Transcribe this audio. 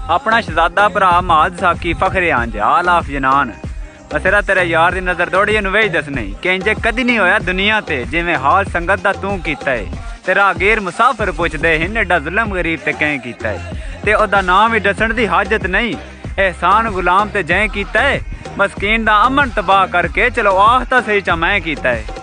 अपना शहजादा भरा माद साकी फखरे आंज आल ऑफ जनान। बसेरा तेरे यार दी नजर दौड़ी वे दसनी कि इंजे कदी नहीं होया दुनिया ते जिवें हाल संगत दा तू कीता है। तेरा गैर मुसाफिर पुछदे हिन एडा जुल्म गरीब ते कैं कीता है, ते ओदा नाम ही दसण दी हाजत नहीं। एहसान गुलाम ते जैं कीता है, मस्कीन दा अमन तबाह करके चलो आख तां सही चा मैं कीता है।